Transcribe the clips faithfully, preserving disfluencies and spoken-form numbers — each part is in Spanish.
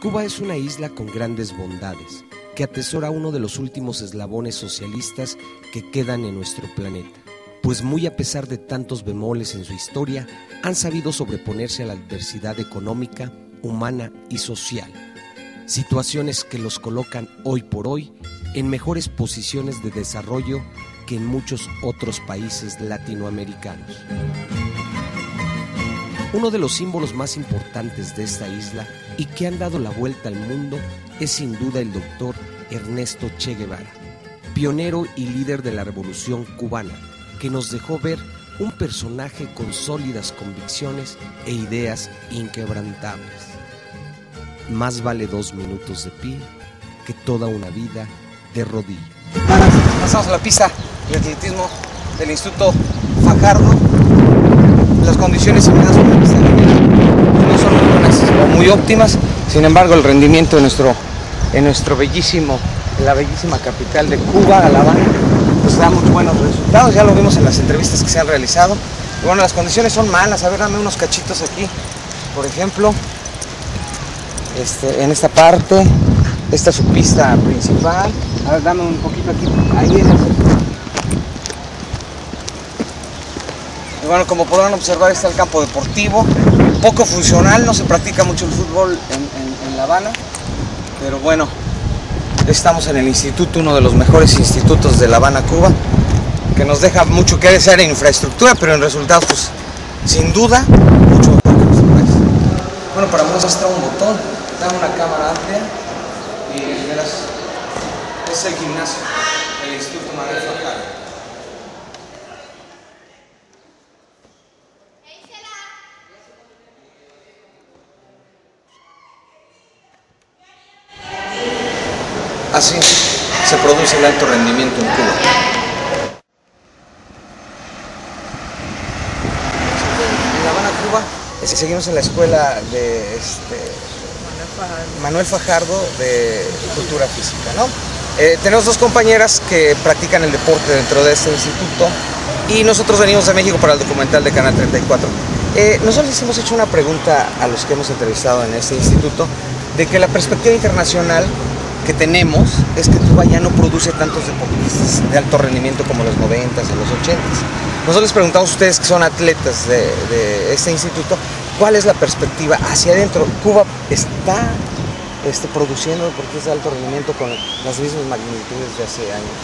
Cuba es una isla con grandes bondades, que atesora uno de los últimos eslabones socialistas que quedan en nuestro planeta, pues muy a pesar de tantos bemoles en su historia, han sabido sobreponerse a la adversidad económica, humana y social, situaciones que los colocan hoy por hoy en mejores posiciones de desarrollo que en muchos otros países latinoamericanos. Uno de los símbolos más importantes de esta isla y que han dado la vuelta al mundo es sin duda el doctor Ernesto Che Guevara, pionero y líder de la Revolución Cubana, que nos dejó ver un personaje con sólidas convicciones e ideas inquebrantables. Más vale dos minutos de pie que toda una vida de rodillas. Pasamos a la pista de atletismo del Instituto Fajardo. Las condiciones en la pista no son muy buenas o muy óptimas, sin embargo el rendimiento en nuestro, en nuestro bellísimo, en la bellísima capital de Cuba, La Habana, pues da muy buenos resultados, ya lo vimos en las entrevistas que se han realizado. Y bueno, las condiciones son malas, a ver, dame unos cachitos aquí, por ejemplo, este, en esta parte, esta es su pista principal, a ver, dame un poquito aquí, ahí en el... Y bueno, como podrán observar, está el campo deportivo, poco funcional, no se practica mucho el fútbol en, en, en La Habana, pero bueno, estamos en el instituto, uno de los mejores institutos de La Habana, Cuba, que nos deja mucho que desear en infraestructura, pero en resultados, pues, sin duda, mucho mejor que nuestro país. Bueno, para muestra está un botón, da una cámara amplia y verás, es el gimnasio del Instituto Manuel Fajardo. Así se produce el alto rendimiento en Cuba. En La Habana, Cuba, seguimos en la escuela de este, Manuel Fajardo de Cultura Física, ¿no? Eh, tenemos dos compañeras que practican el deporte dentro de este instituto y nosotros venimos de México para el documental de Canal treinta y cuatro. Eh, nosotros les hemos hecho una pregunta a los que hemos entrevistado en este instituto de que la perspectiva internacional que tenemos es que Cuba ya no produce tantos deportistas de alto rendimiento como los noventas o los ochentas. Nosotros les preguntamos a ustedes que son atletas de, de este instituto, ¿cuál es la perspectiva hacia adentro? ¿Cuba está este, produciendo deportistas de alto rendimiento con las mismas magnitudes de hace años?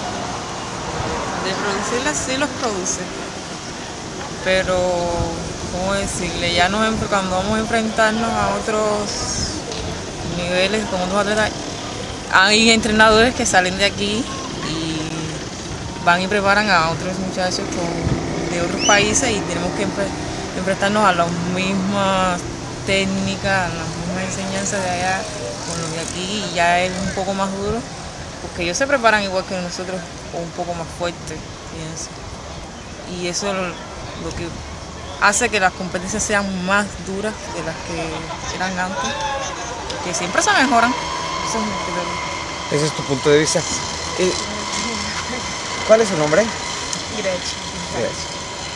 De producirlas sí los produce, pero, ¿cómo decirle? Ya nos, cuando vamos a enfrentarnos a otros niveles como otros atletas, hay entrenadores que salen de aquí y van y preparan a otros muchachos con, de otros países y tenemos que enfre, enfrentarnos a las mismas técnicas, a las mismas enseñanzas de allá con los de aquí, y ya es un poco más duro porque ellos se preparan igual que nosotros o un poco más fuerte, pienso. Y eso es lo, lo que hace que las competencias sean más duras de las que eran antes, que siempre se mejoran. Eso es lo que... Ese es tu punto de vista. ¿Y cuál es su nombre? Gretchen. Gretchen.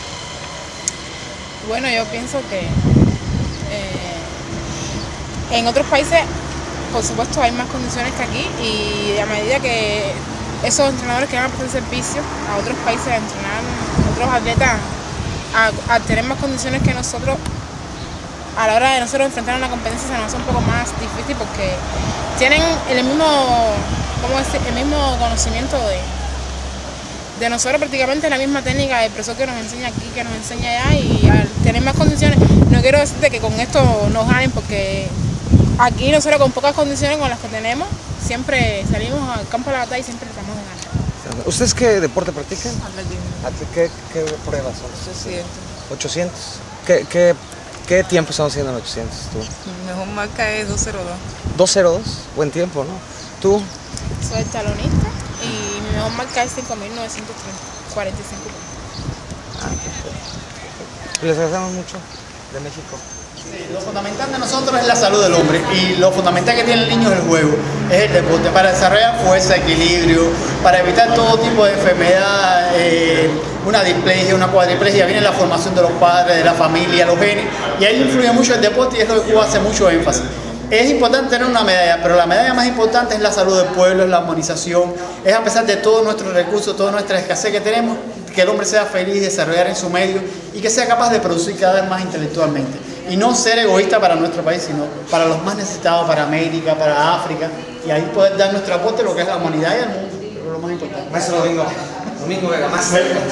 Bueno, yo pienso que eh, en otros países, por supuesto, hay más condiciones que aquí, y a medida que esos entrenadores que van a prestar servicio a otros países a entrenar a otros atletas a, a tener más condiciones que nosotros, a la hora de nosotros enfrentar una competencia se nos hace un poco más difícil porque tienen el mismo, ¿cómo decir? El mismo conocimiento de, de nosotros, prácticamente la misma técnica del profesor que nos enseña aquí, que nos enseña allá, y al tener más condiciones, no quiero decirte que con esto nos ganen, porque aquí nosotros con pocas condiciones con las que tenemos, siempre salimos al campo de la batalla y siempre tratamos de ganar. ¿Ustedes qué deporte practican? Atletismo. ¿Qué, qué pruebas son? ochocientos. ochocientos. ¿Qué, qué, ¿Qué tiempo estamos haciendo en ochocientos tú? Mi mejor marca es dos cero dos. dos cero dos, buen tiempo, ¿no? ¿Tú? Soy talonista y mi mejor marca es cinco mil novecientos cuarenta y cinco. Ah, perfecto. Les agradecemos mucho de México. Sí, lo fundamental de nosotros es la salud del hombre, y lo fundamental que tiene el niño es el juego, es el deporte, para desarrollar fuerza, equilibrio, para evitar todo tipo de enfermedad, eh, una displasia, una cuadriplegia, viene la formación de los padres, de la familia, los genes, y ahí influye mucho el deporte y es lo que Cuba hace mucho énfasis. es importante tener una medalla, pero la medalla más importante es la salud del pueblo, es la armonización, es a pesar de todos nuestros recursos, toda nuestra escasez que tenemos, que el hombre sea feliz, desarrollar en su medio y que sea capaz de producir cada vez más intelectualmente. Y no ser egoísta para nuestro país, sino para los más necesitados, para América, para África, y ahí poder dar nuestro aporte a lo que es la humanidad y al mundo, es lo más importante. Maestro Domingo, Domingo Vega, más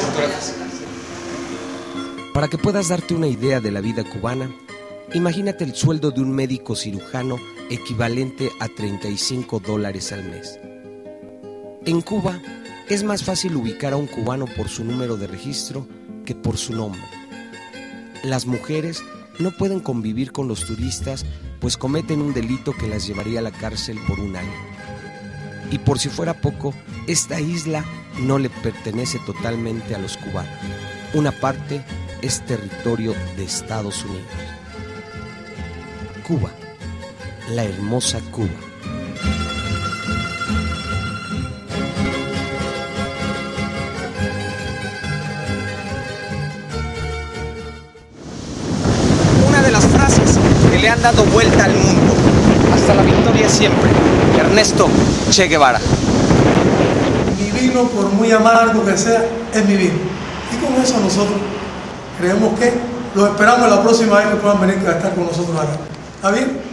Para que puedas darte una idea de la vida cubana, imagínate el sueldo de un médico cirujano equivalente a treinta y cinco dólares al mes. En Cuba es más fácil ubicar a un cubano por su número de registro que por su nombre. Las mujeres no pueden convivir con los turistas, pues cometen un delito que las llevaría a la cárcel por un año. Y por si fuera poco, esta isla no le pertenece totalmente a los cubanos. Una parte es territorio de Estados Unidos. Cuba, la hermosa Cuba. Una de las frases que le han dado vuelta al mundo. Hasta la victoria siempre. Ernesto Che Guevara. Mi vino, por muy amargo que sea, es mi vino. Y con eso nosotros creemos que los esperamos la próxima vez que puedan venir a estar con nosotros acá. ¿Está bien?